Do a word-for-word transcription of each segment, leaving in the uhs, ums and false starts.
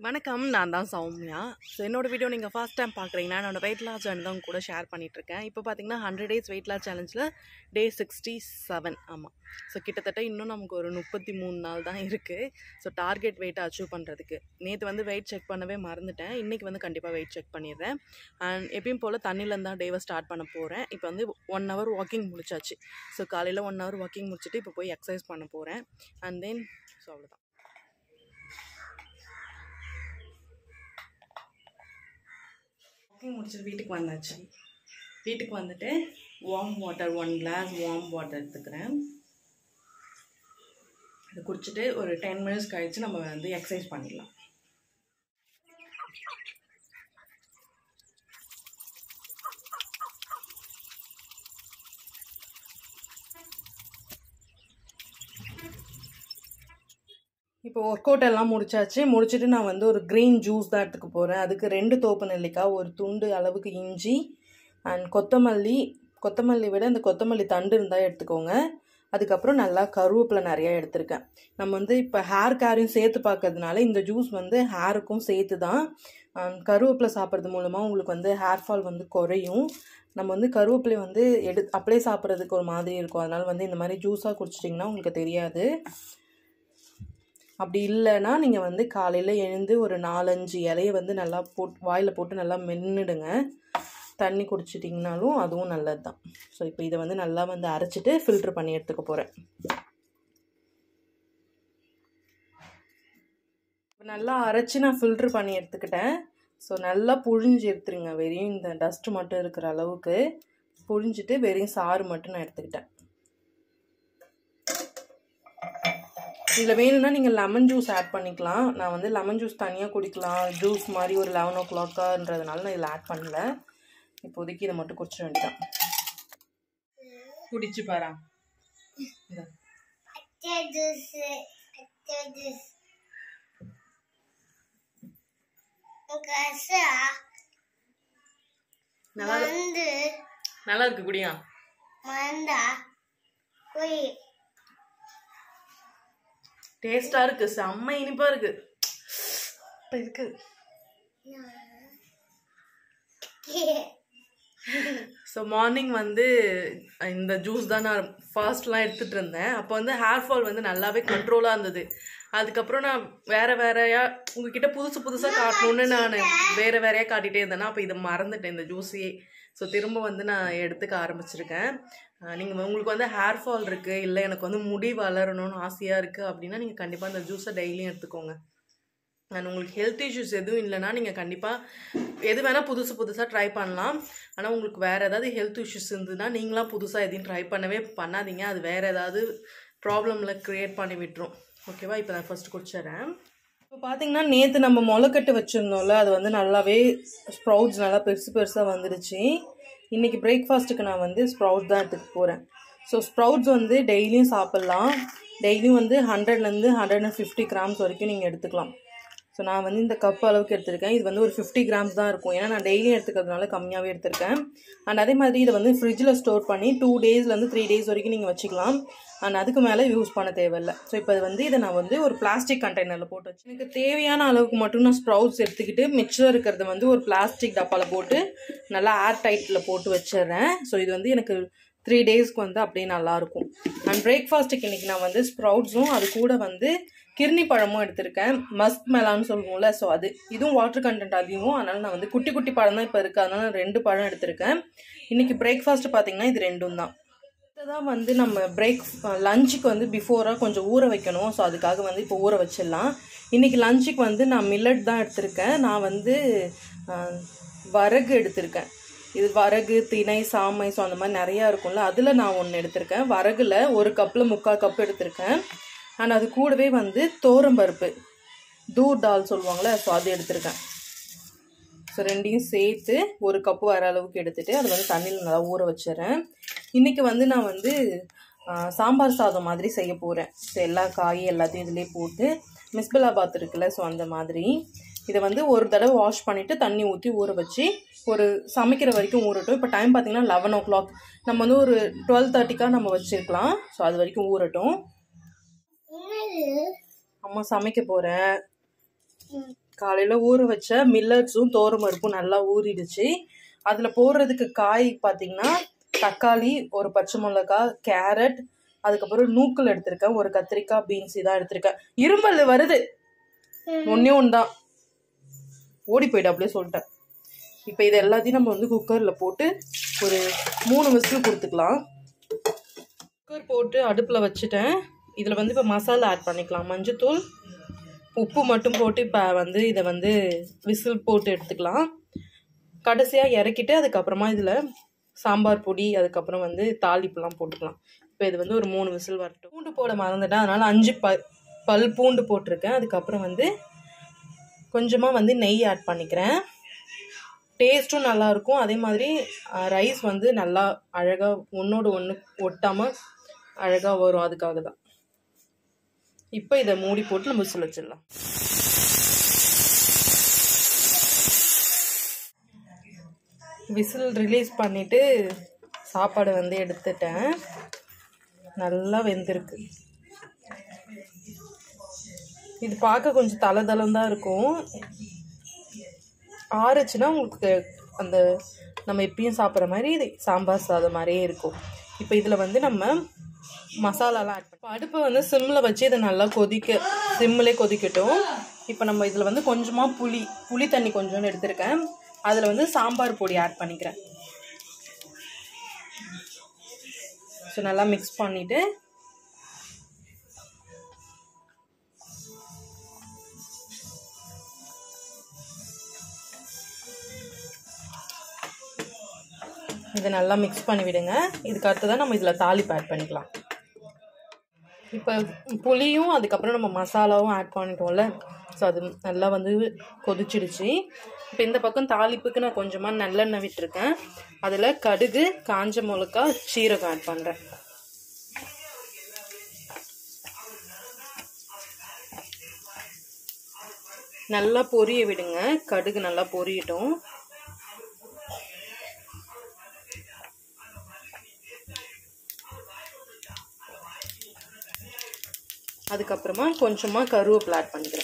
வணக்கம், நான் தான் சௌமியா. ஸோ என்னோட வீடியோ நீங்கள் ஃபர்ஸ்ட் டைம் பார்க்குறீங்கன்னா என்னோட வெயிட் லாஸ் ஜர்னி தான் உங்க கூட ஷேர் பண்ணிகிட்ருக்கேன். இப்போ பார்த்தீங்கன்னா ஹண்ட்ரட் டேஸ் வெயிட் லாஸ் சேலஞ்சில் டே சிக்ஸ்டி செவன் ஆமாம். ஸோ கிட்டத்தட்ட இன்னும் நமக்கு ஒரு முப்பத்தி மூணு நாள் தான் இருக்குது. ஸோ டார்கெட் வெயிட்டை அச்சீவ் பண்ணுறதுக்கு நேற்று வந்து வெயிட் செக் பண்ணவே மறந்துட்டேன். இன்றைக்கி வந்து கண்டிப்பாக வெயிட் செக் பண்ணிடுறேன். அண்ட் எப்பயும் போல் தண்ணியிலேருந்து தான் டேவை ஸ்டார்ட் பண்ண போகிறேன். இப்போ வந்து ஒன் ஹவர் வாக்கிங் முடிச்சாச்சு. ஸோ காலையில் ஒன் ஹவர் வாக்கிங் முடிச்சுட்டு இப்போ போய் எக்ஸசைஸ் பண்ண போகிறேன். அண்ட் தென் ஸோ அவ்வளோதான். வாக்கிங் முடிச்சுட்டு வீட்டுக்கு வந்தாச்சு. வீட்டுக்கு வந்துட்டு warm water one glass warm water எடுத்துக்கிறேன். அதை குடிச்சிட்டு ஒரு டென் மினிட்ஸ் கழித்து நம்ம வந்து எக்ஸசைஸ் பண்ணிடலாம். இப்போ ஒர்க் அவுட் எல்லாம் முடிச்சாச்சு. முடிச்சுட்டு நான் வந்து ஒரு க்ரீன் ஜூஸ் தான் எடுத்துக்க போகிறேன். அதுக்கு ரெண்டு தோப்பு நெல்லிக்காய், ஒரு துண்டு அளவுக்கு இஞ்சி அண்ட் கொத்தமல்லி. கொத்தமல்லி விட இந்த கொத்தமல்லி தண்டு இருந்தால் எடுத்துக்கோங்க. அதுக்கப்புறம் நல்லா கருவேப்பிலை நிறையா எடுத்திருக்கேன். நம்ம வந்து இப்போ ஹேர் கேரையும் சேர்த்து பார்க்கறதுனால இந்த ஜூஸ் வந்து ஹேருக்கும் சேர்த்து தான். கருவேப்பிலை சாப்பிட்றது மூலமாக உங்களுக்கு வந்து ஹேர் ஃபால் வந்து குறையும். நம்ம வந்து கருவேப்பிலை வந்து எடு அப்படியே சாப்பிட்றதுக்கு ஒரு மாதிரி இருக்கும். அதனால் வந்து இந்த மாதிரி ஜூஸாக குடிச்சிட்டிங்கன்னா உங்களுக்கு தெரியாது. அப்படி இல்லைன்னா நீங்கள் வந்து காலையில் எழுந்து ஒரு நாலஞ்சு இலையை வந்து நல்லா போட்டு வாயில் போட்டு நல்லா மென்னுடுங்க. தண்ணி குடிச்சிட்டிங்கனாலும் அதுவும் நல்லது தான். ஸோ இப்போ இதை வந்து நல்லா வந்து அரைச்சிட்டு ஃபில்ட்ரு பண்ணி எடுத்துக்க போகிறேன். இப்போ நல்லா அரைச்சி நான் ஃபில்ட்ரு பண்ணி எடுத்துக்கிட்டேன். ஸோ நல்லா புழிஞ்சு எடுத்துருங்க. வெறும் இந்த டஸ்ட்டு மட்டும் இருக்கிற அளவுக்கு புழிஞ்சிட்டு வெறும் சாறு மட்டும் நான் எடுத்துக்கிட்டேன். இதில் வேணும்னா நீங்கள் லெமன் ஜூஸ் ஆட் பண்ணிக்கலாம். நான் வந்து லெமன் ஜூஸ் தனியாக குடிக்கலாம் ஜூஸ் மாதிரி ஒரு லெவன் ஓ கிளாக்கான்றதுனால நான் இதில் ஆட் பண்ணல. இப்போதைக்கு இதை மட்டும் குடிச்சிட வேண்டியதான். குடிச்சு பாரா. நல்லா இருக்கு குடியா. டேஸ்டா இருக்கு, செம்ம இனிப்பா இருக்கு இருக்கு. ஸோ மார்னிங் வந்து இந்த ஜூஸ் தான் நான் ஃபர்ஸ்ட்லாம் எடுத்துகிட்டு இருந்தேன். அப்போ வந்து ஹேர் ஃபால் வந்து நல்லாவே கண்ட்ரோலாக இருந்தது. அதுக்கப்புறம் நான் வேறு வேறையா உங்ககிட்ட புதுசு புதுசாக காட்டணுன்னு நான் வேறு வேறையாக காட்டிகிட்டே இருந்தேன்னா அப்போ இதை மறந்துட்டேன் இந்த ஜூஸையே. ஸோ திரும்ப வந்து நான் எடுத்துக்க ஆரம்பிச்சிருக்கேன். நீங்கள் உங்களுக்கு வந்து ஹேர் ஃபால் இருக்குது, இல்லை எனக்கு வந்து முடி வளரணும்னு ஆசையாக இருக்குது அப்படின்னா நீங்கள் கண்டிப்பாக இந்த ஜூஸை டெய்லியும் எடுத்துக்கோங்க. அண்ட் உங்களுக்கு ஹெல்த் இஷ்யூஸ் எதுவும் இல்லைன்னா நீங்கள் கண்டிப்பாக எது வேணால் புதுசு புதுசாக ட்ரை பண்ணலாம். ஆனால் உங்களுக்கு வேறு ஏதாவது ஹெல்த் இஷ்யூஸ் இருந்ததுன்னா நீங்களாம் புதுசாக எதையும் ட்ரை பண்ணவே பண்ணாதீங்க. அது வேறு ஏதாவது ப்ராப்ளமில் க்ரியேட் பண்ணி விட்டுரும். ஓகேவா? இப்போ நான் ஃபஸ்ட்டு குடிச்சிடுறேன். இப்போ பார்த்தீங்கன்னா நேற்று நம்ம முளைக்கட்டு வச்சுருந்தோம்ல, அது வந்து நல்லாவே ஸ்ப்ரவுட்ஸ் நல்லா பெருசு பெருசாக வந்துடுச்சு. இன்றைக்கி பிரேக்ஃபாஸ்ட்டுக்கு நான் வந்து ஸ்ப்ரவுட்ஸ் தான் எடுத்துக்க போகிறேன். ஸோ ஸ்ப்ரவுட்ஸ் வந்து டெய்லியும் சாப்பிட்லாம். டெய்லியும் வந்து ஹண்ட்ரட்லேருந்து ஹண்ட்ரட் அண்ட் ஃபிஃப்டி கிராம்ஸ் வரைக்கும் நீங்கள் எடுத்துக்கலாம். ஸோ நான் வந்து இந்த கப் அளவுக்கு எடுத்திருக்கேன். இது வந்து ஒரு ஃபிஃப்டி கிராம்ஸ் தான் இருக்கும். ஏன்னா நான் டெய்லியும் எடுத்துக்கிறதுனால கம்மியாகவே எடுத்திருக்கேன். அண்ட் அதே மாதிரி இதை வந்து ஃப்ரிட்ஜில் ஸ்டோர் பண்ணி டூ டேஸ்லேருந்து த்ரீ டேஸ் வரைக்கும் நீங்கள் வச்சுக்கலாம். அண்ட் அதுக்கு மேலே யூஸ் பண்ண தேவையில்லை. ஸோ இப்போ இது வந்து இதை நான் வந்து ஒரு பிளாஸ்டிக் கண்டெய்னரில் போட்டு வச்சு எனக்கு தேவையான அளவுக்கு மட்டும் நான் ஸ்ப்ரவுட்ஸ் எடுத்துக்கிட்டு மிச்சம் இருக்கிறத வந்து ஒரு பிளாஸ்டிக் டப்பாவில் போட்டு நல்லா ஏர் டைட்டில் போட்டு வச்சிடுறேன். ஸோ இது வந்து எனக்கு த்ரீ டேஸ்க்கு வந்து அப்படியே நல்லாயிருக்கும். அண்ட் பிரேக்ஃபாஸ்ட்டுக்கு இன்றைக்கி நான் வந்து ஸ்ப்ரவுட்ஸும் அது கூட வந்து கிர்னி பழமும் எடுத்திருக்கேன். மஸ்க் மெலான்னு சொல்லுவோம்ல, ஸோ அது இதுவும் வாட்டர் கண்டென்ட் அதிகம். அதனால் நான் வந்து குட்டி குட்டி பழம் தான் இப்போ இருக்குது. அதனால் நான் ரெண்டு பழம் எடுத்திருக்கேன். இன்றைக்கி பிரேக்ஃபாஸ்ட்டு பார்த்தீங்கன்னா இது ரெண்டும் தான். தான் வந்து நம்ம பிரேக் லஞ்சுக்கு வந்து பிஃபோராக கொஞ்சம் ஊற வைக்கணும். ஸோ அதுக்காக வந்து இப்போ ஊற வச்சிடலாம். இன்றைக்கி லஞ்சுக்கு வந்து நான் மில்லட் தான் எடுத்திருக்கேன். நான் வந்து வரகு எடுத்திருக்கேன். இது வரகு, திணை, சாமை, ஸோ அந்த மாதிரி நிறையா இருக்கும்ல, அதில் நான் ஒன்று எடுத்திருக்கேன். வரகுல ஒரு கப்பில் முக்கால் கப் எடுத்திருக்கேன். அண்ட் அது கூடவே வந்து தோரம்பருப்பு, தூர் டால் சொல்லுவாங்களே, ஸோ அது எடுத்திருக்கேன். ஸோ ரெண்டையும் சேர்த்து ஒரு கப்பு வர அளவுக்கு எடுத்துகிட்டு அதை வந்து தண்ணியில் நல்லா ஊற வச்சிடறேன். இன்றைக்கி வந்து நான் வந்து சாம்பார் சாதம் மாதிரி செய்ய போகிறேன். ஸோ எல்லா காய் எல்லாத்தையும் இதிலே போட்டு மிஸ்பலாபாத் இருக்குல்ல, ஸோ அந்த மாதிரி இதை வந்து ஒரு தடவை வாஷ் பண்ணிவிட்டு தண்ணி ஊற்றி ஊற வச்சு ஒரு சமைக்கிற வரைக்கும் ஊறட்டும். இப்போ டைம் பார்த்திங்கன்னா லெவன் ஓ கிளாக் நம்ம வந்து ஒரு டுவெல் தேர்ட்டிக்காக நம்ம வச்சுருக்கலாம். ஸோ அது வரைக்கும் ஊறட்டும். அம்மா சமைக்க போகிறேன். காலையில் ஊற வச்ச மில்லட்ஸும் தோரம்பருப்பும் நல்லா ஊறிடுச்சு. அதில் போடுறதுக்கு காய் பார்த்தீங்கன்னா தக்காளி, ஒரு பச்சை மிளகாய், கேரட், அதுக்கப்புறம் நூக்கல் எடுத்திருக்கேன், ஒரு கத்திரிக்காய், பீன்ஸ் இதான் எடுத்திருக்கேன். இரும்பல் வருது ஒன்னே ஒன்று தான், ஓடி போயிட்டு அப்படியே சொல்லிட்டேன். இப்போ இது எல்லாத்தையும் நம்ம வந்து குக்கரில் போட்டு ஒரு மூணு விசில் கொடுத்துக்கலாம். குக்கர் போட்டு அடுப்பில் வச்சுட்டேன். இதில் வந்து இப்போ மசாலா ஆட் பண்ணிக்கலாம். மஞ்சத்தூள், உப்பு மட்டும் போட்டு இப்போ வந்து இதை வந்து விசில் போட்டு எடுத்துக்கலாம். கடைசியாக இறக்கிட்டு அதுக்கப்புறமா இதில் சாம்பார் பொடி, அதுக்கப்புறம் வந்து தாளிப்புலாம் போட்டுக்கலாம். இப்போ இது வந்து ஒரு மூணு விசில் வரட்டும். பூண்டு போட மறந்துட்டேன், அதனால் அஞ்சு ப பல் பூண்டு போட்டிருக்கேன். அதுக்கப்புறம் வந்து கொஞ்சமாக வந்து நெய் ஆட் பண்ணிக்கிறேன். டேஸ்ட்டும் நல்லாயிருக்கும். அதே மாதிரி ரைஸ் வந்து நல்லா அழகாக ஒன்றோடு ஒன்று ஒட்டாமல் அழகாக வரும். அதுக்காக தான். இப்போ இதை மூடி போட்டு நம்ம விசில் வச்சிடலாம். விசில் ரிலீஸ் பண்ணிவிட்டு சாப்பாடு வந்து எடுத்துட்டேன். நல்லா வெந்திருக்கு. இது பார்க்க கொஞ்சம் தலை தளம் தான் இருக்கும். ஆறுச்சுன்னா உங்களுக்கு அந்த நம்ம எப்பயும் சாப்பிட்ற மாதிரி இது சாம்பார் சாதம் மாதிரியே இருக்கும். இப்போ இதில் வந்து நம்ம மசாலாலாம் ஆட் பண்ணி அடுப்பை வந்து சிம்மில் வச்சு இதை நல்லா கொதிக்க சிம்மிலே கொதிக்கட்டும். இப்போ நம்ம இதில் வந்து கொஞ்சமாக புளி புளி தண்ணி கொஞ்சோண்டு எடுத்திருக்கேன். அதில் வந்து சாம்பார் பொடி ஆட் பண்ணிக்கிறேன். ஸோ நல்லா மிக்ஸ் பண்ணிவிட்டு இதை நல்லா மிக்ஸ் பண்ணி விடுங்க. இதுக்கு அடுத்து தான் நம்ம இதில் தாளிப்பு ஆட் பண்ணிக்கலாம். இப்போ புளியும் அதுக்கப்புறம் நம்ம மசாலாவும் ஆட் பண்ணிட்டோம்ல, ஸோ அது நல்லா வந்து கொதிச்சிடுச்சு. இப்போ இந்த பக்கம் தாளிப்புக்கு நான் கொஞ்சமாக நல்லெண்ணெய் விட்டுருக்கேன். அதில் கடுகு, காஞ்ச மிளகா, சீரகம் ஆட் பண்ணுறேன். நல்லா பொரிய விடுங்க. கடுகு நல்லா பொரியட்டும். அதுக்கப்புறமா கொஞ்சமாக கருவேப்பிலை ஆட் பண்ணிக்கிறேன்.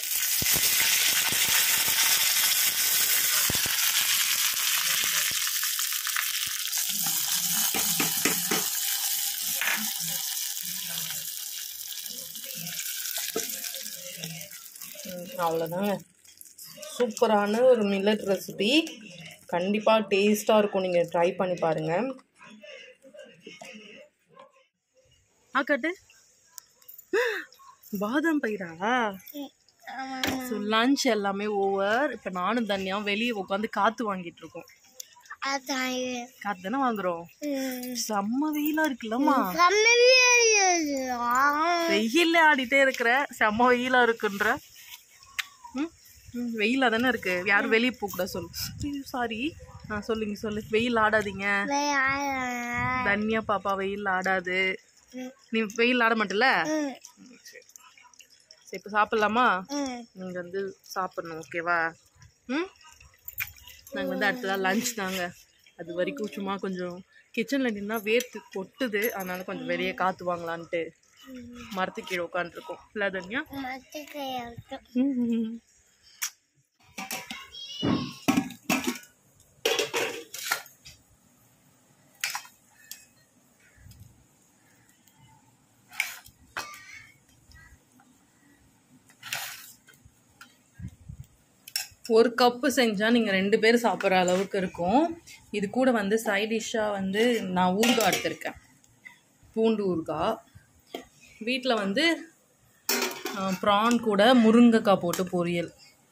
அவ்வளோதாங்க. சூப்பரான ஒரு மில்லட் ரெசிபி. கண்டிப்பாக டேஸ்ட்டாக இருக்கும். நீங்கள் ட்ரை பண்ணி பாருங்கள். ஆக்கட்டு பாதாம் பயிரா? ஸோ லஞ்ச் எல்லாமே ஓவர். இப்போ நானும் தனியாக வெளியே உட்காந்து காற்று வாங்கிட்டு இருக்கோம். காற்று தானே வாங்குறோம். செம்ம வெயிலா இருக்குல்லம்மா. வெயில ஆடிட்டே இருக்கிற செம்ம வெயிலா இருக்குன்ற. ம் வெயிலா தானே இருக்கு. யாரும் வெளியே போகக்கூட சொல்லு. சாரி, ஆ சொல்லுங்க சொல்லு. வெயில் ஆடாதீங்க தன்யா பாப்பா, வெயில் ஆடாது. நீ வெயில் ஆட மாட்டல. சரி, இப்போ சாப்பிட்லாமா? நீங்கள் வந்து சாப்பிட்ணும், ஓகேவா? ம் நாங்கள் வந்து அடுத்ததான் லஞ்ச் தாங்க. அது வரைக்கும் சும்மா கொஞ்சம் கிச்சனில் நின்னா வேர்த்து கொட்டுது. அதனால கொஞ்சம் வெளியே காற்று வாங்கலான்ட்டு மரத்து கீழே உட்காந்துருக்கோம். இல்லை தன்யா? ம் ஒரு கப்பு செஞ்சால் நீங்கள் ரெண்டு பேர் சாப்பிட்ற அளவுக்கு இருக்கும். இது கூட வந்து சைட் டிஷ்ஷாக வந்து நான் ஊறுகாய் எடுத்திருக்கேன். பூண்டு ஊறுகாய். வீட்டில் வந்து ப்ரான் கூட முருங்கைக்காய் போட்டு பொரியல்.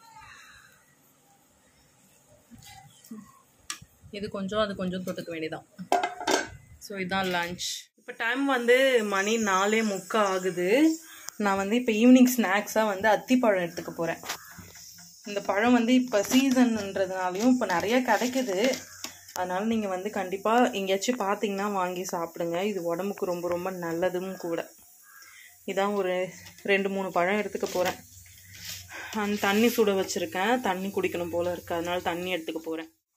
இது கொஞ்சம் அது கொஞ்சம் தொட்டுக்க வேண்டியதான். ஸோ இதுதான் லஞ்ச். இப்போ டைம் வந்து மணி நாலே முக்கா ஆகுது. நான் வந்து இப்போ ஈவினிங் ஸ்நாக்ஸாக வந்து அத்திப்பழம் எடுத்துக்க போகிறேன். இந்த பழம் வந்து இப்போ சீசன்ன்றதுனாலையும் இப்போ நிறைய கிடைக்குது. அதனால் நீங்கள் வந்து கண்டிப்பாக எங்கேயாச்சும் பார்த்தீங்கன்னா வாங்கி சாப்பிடுங்க. இது உடம்புக்கு ரொம்ப ரொம்ப நல்லதும் கூட. இதான் ஒரு ரெண்டு மூணு பழம் எடுத்துக்க போகிறேன். அந்த தண்ணி சுட வச்சுருக்கேன். தண்ணி குடிக்கணும் போல் இருக்குது. அதனால தண்ணி எடுத்துக்க போகிறேன்.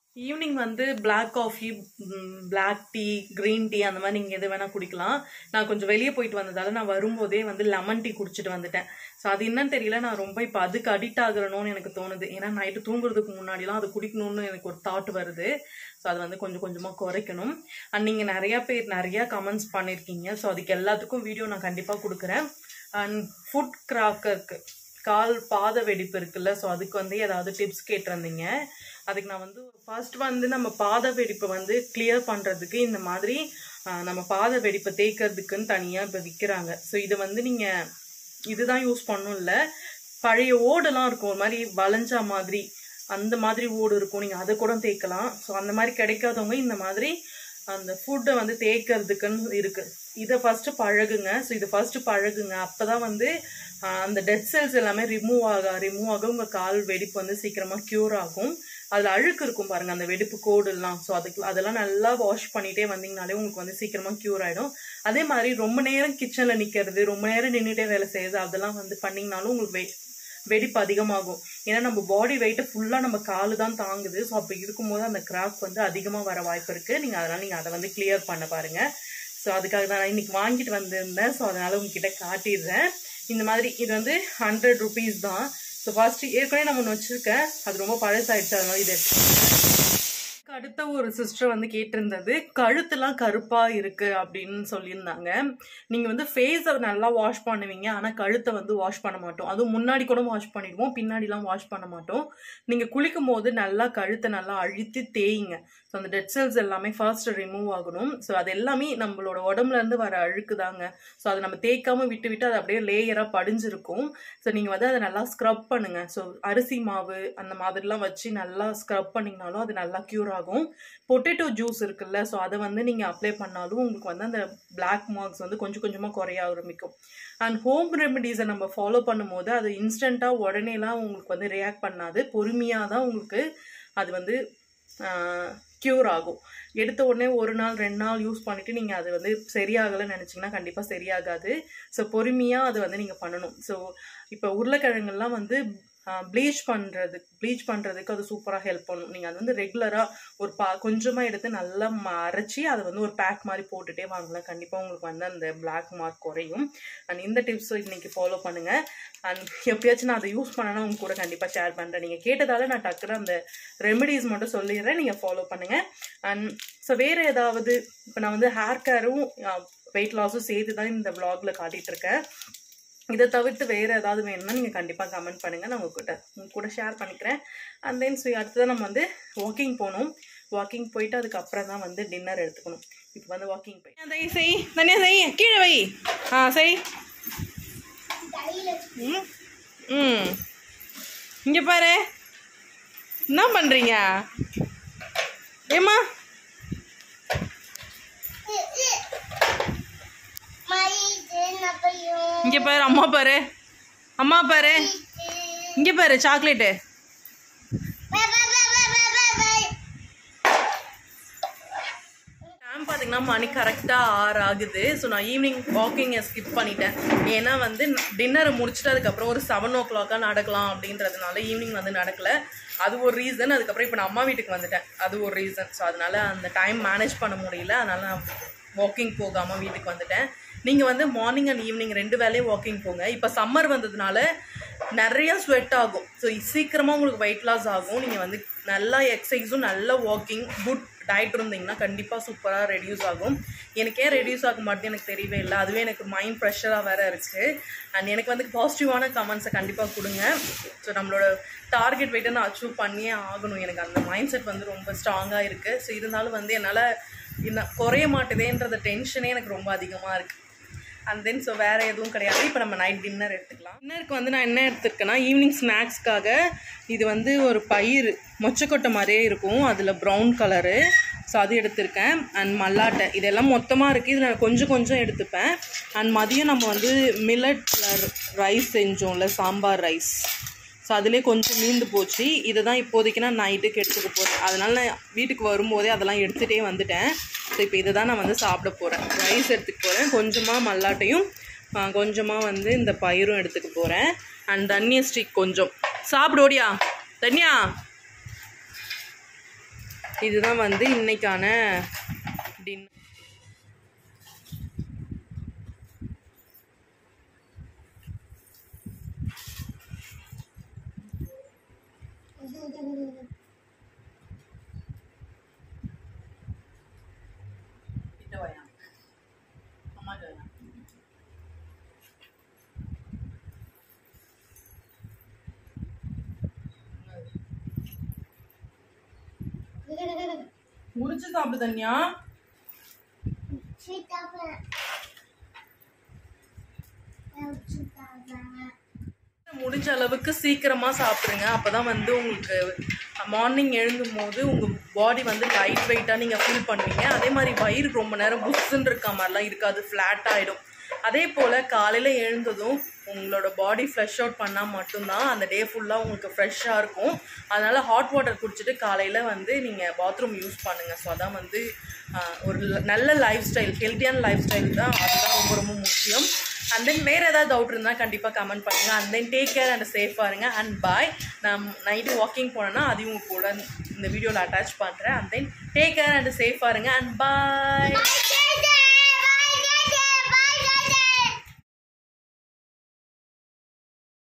ஈவினிங் வந்து black coffee, black tea, green tea அந்த மாதிரி நீங்கள் எது வேணால் குடிக்கலாம். நான் கொஞ்சம் வெளியே போயிட்டு வந்ததால் நான் வரும்போதே வந்து லெமன் டீ குடிச்சிட்டு வந்துட்டேன். ஸோ அது என்னன்னு தெரியல, நான் ரொம்ப இப்போ அதுக்கு அடிக்ட் ஆகிறணும்னு எனக்கு தோணுது. ஏன்னா நைட்டு தூங்குறதுக்கு முன்னாடிலாம் அது குடிக்கணும்னு எனக்கு ஒரு தாட் வருது. ஸோ அது வந்து கொஞ்சம் கொஞ்சமாக குறைக்கணும். அண்ட் நீங்கள் நிறையா பேர் நிறையா கமெண்ட்ஸ் பண்ணியிருக்கீங்க. ஸோ அதுக்கு எல்லாத்துக்கும் வீடியோ நான் கண்டிப்பாக கொடுக்குறேன். அண்ட் ஃபுட் கிராக்கருக்கு கால் பாத வெடிப்பு இருக்குல்ல, ஸோ அதுக்கு வந்து ஏதாவது டிப்ஸ் கேட்டிருந்தீங்க. அதுக்கு நான் வந்து ஃபர்ஸ்ட் வந்து நம்ம பாத வெடிப்பை வந்து கிளியர் பண்ணுறதுக்கு இந்த மாதிரி நம்ம பாத வெடிப்பை தேய்க்கிறதுக்குன்னு தனியாக இப்போ விற்கிறாங்க. ஸோ இதை வந்து நீங்கள் இதுதான் யூஸ் பண்ணணும் இல்லை, பழைய ஓடெல்லாம் இருக்கும் ஒரு மாதிரி வளைஞ்சா மாதிரி, அந்த மாதிரி ஓடு இருக்கும், நீங்கள் அதை கூட தேய்க்கலாம். ஸோ அந்த மாதிரி கிடைக்காதவங்க இந்த மாதிரி அந்த ஃபுட்டை வந்து தேய்க்கிறதுக்குன்னு இருக்குது. இதை ஃபர்ஸ்ட்டு பழகுங்க. ஸோ இதை ஃபர்ஸ்ட்டு பழகுங்க, அப்போ தான் வந்து அந்த டெட் செல்ஸ் எல்லாமே ரிமூவ் ஆக ரிமூவ் ஆக உங்கள் கால் வெடிப்பு வந்து சீக்கிரமாக க்யூர் ஆகும். அதில் அழுக்கு இருக்கும் பாருங்கள், அந்த வெடிப்பு கோடுலாம். ஸோ அதுக்கு அதெல்லாம் நல்லா வாஷ் பண்ணிகிட்டே வந்தீங்கனாலே உங்களுக்கு வந்து சீக்கிரமாக க்யூர் ஆகிடும். அதே மாதிரி ரொம்ப நேரம் கிச்சனில் நிற்கிறது, ரொம்ப நேரம் நின்றுட்டே வேலை செய்யுது, அதெல்லாம் வந்து பண்ணிங்கனாலும் உங்களுக்கு வெ வெடிப்பு அதிகமாகும். ஏன்னா நம்ம பாடி வெயிட்டை ஃபுல்லாக நம்ம காலு தான் தாங்குது. ஸோ அப்போ இருக்கும்போது அந்த கிராக் வந்து அதிகமாக வர வாய்ப்பு இருக்குது. நீங்கள் அதனால் நீங்கள் அதை வந்து கிளியர் பண்ண பாருங்கள். ஸோ அதுக்காக தான் நான் இன்னைக்கு வாங்கிட்டு வந்திருந்தேன். ஸோ அதனால் உங்ககிட்ட காட்டிடுறேன். இந்த மாதிரி இது வந்து ஹண்ட்ரட் ருபீஸ் தான். ஸோ ஃபர்ஸ்ட்டு ஏற்கனவே நம்ம ஒன்று வச்சுருக்கேன், அது ரொம்ப பழசாயிடுச்சு, அதனால இதை எடுத்துக்கோங்க. அடுத்த ஒரு சிஸ்டர் வந்து கேட்டிருந்தது, கழுத்துலாம் கருப்பா இருக்கு அப்படின்னு சொல்லியிருந்தாங்க. நீங்க வந்து ஃபேஸை நல்லா வாஷ் பண்ணுவீங்க, ஆனால் கழுத்தை வந்து வாஷ் பண்ண மாட்டோம். அதுவும் முன்னாடி கூட வாஷ் பண்ணிடுவோம், பின்னாடிலாம் வாஷ் பண்ண மாட்டோம். நீங்க குளிக்கும் போது நல்லா கழுத்தை நல்லா அழுத்தி தேய்ங்க. ஸோ அந்த டெட் செல்ஸ் எல்லாமே ஃபர்ஸ்ட் ரிமூவ் ஆகணும். ஸோ அது எல்லாமே நம்மளோட உடம்புல இருந்து வர அழுக்கு தாங்க. ஸோ அதை நம்ம தேய்க்காம விட்டு விட்டு அது அப்படியே லேயரா படிஞ்சிருக்கும். ஸோ நீங்க வந்து அதை நல்லா ஸ்க்ரப் பண்ணுங்க. ஸோ அரிசி மாவு அந்த மாதிரிலாம் வச்சு நல்லா ஸ்க்ரப் பண்ணிங்கனாலும் அது நல்லா க்யூர் ஆகும். பொட்டேட்டோ ஜூஸ் இருக்குல்ல, ஸோ அதை வந்து நீங்க அப்ளை பண்ணாலும் உங்களுக்கு வந்து அந்த பிளாக் மார்க்ஸ் வந்து கொஞ்சம் கொஞ்சமா குறைய ஆரம்பிக்கும். அண்ட் ஹோம் ரெமெடிஸை நம்ம ஃபாலோ பண்ணும் போது அது இன்ஸ்டண்டா உடனேலாம் உங்களுக்கு வந்து ரியாக்ட் பண்ணாது, பொறுமையாக தான் உங்களுக்கு அது வந்து க்யூர் ஆகும். எடுத்த உடனே ஒரு நாள் ரெண்டு நாள் யூஸ் பண்ணிட்டு நீங்கள் அது வந்து சரியாகலைன்னு நினச்சிங்கன்னா கண்டிப்பாக சரியாகாது. ஸோ பொறுமையாக அது வந்து நீங்கள் பண்ணணும். ஸோ இப்போ உருளைக்கிழங்கெல்லாம் வந்து ப்ளீச் பண்ணுறதுக்கு ப்ளீச் பண்ணுறதுக்கு அது சூப்பராக ஹெல்ப் பண்ணும். நீங்கள் அது வந்து ரெகுலராக ஒரு பா கொஞ்சமாக எடுத்து நல்லா அரைச்சி அதை வந்து ஒரு பேக் மாதிரி போட்டுகிட்டே வாங்கலாம். கண்டிப்பாக உங்களுக்கு வந்து அந்த பிளாக் மார்க் குறையும். அண்ட் இந்த டிப்ஸ் இன்னைக்கு ஃபாலோ பண்ணுங்கள். அண்ட் எப்பயாச்சும் நான் அதை யூஸ் பண்ணனா உங்க கூட கண்டிப்பாக ஷேர் பண்ணுறேன். நீங்கள் கேட்டதால நான் டக்குன்னு அந்த ரெமெடிஸ் மட்டும் சொல்லிடுறேன், நீங்கள் ஃபாலோ பண்ணுங்கள். அண்ட் ஸோ வேறு ஏதாவது இப்போ நான் வந்து ஹேர் கேரும் வெயிட் லாஸும் சேர்த்து தான் இந்த விளாகில் காட்டிகிட்ருக்கேன். இதை தவிர்த்து வேறு ஏதாவது வேணும்னா நீங்கள் கண்டிப்பாக கமெண்ட் பண்ணுங்கள், நான் உங்ககிட்ட உங்க கூட ஷேர் பண்ணிக்கிறேன். அண்ட் தென் ஸோ அடுத்ததான் நம்ம வந்து வாக்கிங் போகணும். வாக்கிங் போயிட்டு அதுக்கப்புறம் தான் வந்து டின்னர் எடுத்துக்கணும். இப்போ வந்து வாக்கிங் போய் தை செய் தனியாக செய், கீழே வை, ஆ செய். ம் ம் இங்கே பாரு என்ன பண்ணுறீங்க ஏம்மா? இங்க பாரு அம்மா, பாரு அம்மா, பாரு இங்க பாரு சாக்லேட்டு. டைம் பார்த்தீங்கன்னா மணி கரெக்டாக ஆறு ஆகுது. ஸோ நான் ஈவினிங் வாக்கிங்கை ஸ்கிப் பண்ணிட்டேன். ஏன்னா வந்து டின்னரை முடிச்சுட்டு அதுக்கப்புறம் ஒரு செவன் ஓ கிளாக்காக நடக்கலாம் அப்படின்றதுனால ஈவினிங் வந்து நடக்கலை. அது ஒரு ரீசன். அதுக்கப்புறம் இப்போ நான் அம்மா வீட்டுக்கு வந்துட்டேன், அது ஒரு ரீசன். ஸோ அதனால அந்த டைம் மேனேஜ் பண்ண முடியல, அதனால நான் வாக்கிங் போகாமல் வீட்டுக்கு வந்துட்டேன். நீங்கள் வந்து மார்னிங் அண்ட் ஈவினிங் ரெண்டு வேலையும் வாக்கிங் போங்க. இப்போ சம்மர் வந்ததுனால நிறையா ஸ்வெட் ஆகும். ஸோ சீக்கிரமாக உங்களுக்கு வெயிட் லாஸ் ஆகும். நீங்கள் வந்து நல்லா எக்ஸசைஸும் நல்லா வாக்கிங் குட் டயட் இருந்தீங்கன்னா கண்டிப்பாக சூப்பராக ரெடியூஸ் ஆகும். எனக்கு ஏன் ரெடியூஸ் ஆக மாட்டேன்னு எனக்கு தெரியவே இல்லை. அதுவே எனக்கு மைண்ட் ப்ரெஷராக வேறு இருக்குது. அண்ட் எனக்கு வந்து பாசிட்டிவான கமெண்ட்ஸை கண்டிப்பாக கொடுங்க. ஸோ நம்மளோட டார்கெட் வெயிட்டை நான் அச்சீவ் பண்ணியே ஆகணும். எனக்கு அந்த மைண்ட் செட் வந்து ரொம்ப ஸ்ட்ராங்காக இருக்குது. ஸோ இருந்தாலும் வந்து என்னால் இன்னும் குறைய மாட்டேதேன்றத டென்ஷனே எனக்கு ரொம்ப அதிகமாக இருக்குது. அண்ட் தென் ஸோ வேறு எதுவும் கிடையாது. இப்போ நம்ம நைட் டின்னர் எடுத்துக்கலாம். டின்னருக்கு வந்து நான் என்ன எடுத்துருக்கேன்னா ஈவினிங் ஸ்நாக்ஸ்க்காக இது வந்து ஒரு பயிர் மொச்சக்கொட்டை மாதிரியே இருக்கும், அதில் ப்ரௌன் கலரு. ஸோ அது எடுத்திருக்கேன். அண்ட் மல்லாட்டை இதெல்லாம் மொத்தமாக இருக்குது, இது நான் கொஞ்சம் கொஞ்சம் எடுத்துப்பேன். அண்ட் மதியம் நம்ம வந்து மில்லட் ரைஸ் செஞ்சோம்ல, சாம்பார் ரைஸ். ஸோ அதிலே கொஞ்சம் மீந்து போச்சு. இதை தான் இப்போதைக்கு நான் நைட்டுக்கு எடுத்துக்க போகிறேன். அதனால் நான் வீட்டுக்கு வரும்போதே அதெல்லாம் எடுத்துகிட்டே வந்துட்டேன். ஸோ இப்போ இதை தான் நான் வந்து சாப்பிட போகிறேன். ரைஸ் எடுத்துக்க போகிறேன், கொஞ்சமாக மல்லாட்டையும் கொஞ்சமாக வந்து இந்த பயிரும் எடுத்துக்க போகிறேன். அண்ட் தனியா ஸ்டிக் கொஞ்சம் சாப்பிடு. ஓடியா தனியா இதுதான் வந்து இன்னைக்கான டின்னர். முடிச்சு சாப்பிடு தன்யா. முடிஞ்ச அளவுக்கு சீக்கிரமா சாப்பிடுங்க. அப்பதான் வந்து உங்களுக்கு மார்னிங் எழுந்தும் போது உங்க பாடி வந்து லைட் வெயிட்டா நீங்க ஃபீல் பண்ணுவீங்க. அதே மாதிரி வயிறு ரொம்ப நேரம் புஷ்ஷுன்னு இருக்க மாதிரிலாம் இருக்காது, ஃப்ளாட் ஆயிடும். அதே போல் காலையில் எழுந்ததும் உங்களோட பாடி ஃப்ரெஷ் அவுட் பண்ணால் மட்டும்தான் அந்த டே ஃபுல்லாக உங்களுக்கு ஃப்ரெஷ்ஷாக இருக்கும். அதனால் ஹாட் வாட்டர் குடிச்சிட்டு காலையில் வந்து நீங்கள் பாத்ரூம் யூஸ் பண்ணுங்கள். ஸோ அதான் வந்து ஒரு நல்ல லைஃப் ஸ்டைல், ஹெல்த்தியான லைஃப் ஸ்டைல் தான், அதுதான் ரொம்ப ரொம்ப முக்கியம். அண்ட் தென் வேறு ஏதாவது டவுட் இருந்தால் கண்டிப்பாக கமெண்ட் பண்ணுங்கள். And then take care and சேஃபாக இருங்க. And bye. நான் நைட்டு வாக்கிங் போனேன்னா அதையும் உங்க கூட இந்த வீடியோவில் அட்டாச் பண்ணுறேன். And then take care and சேஃபாக இருங்க. அண்ட் பாய்.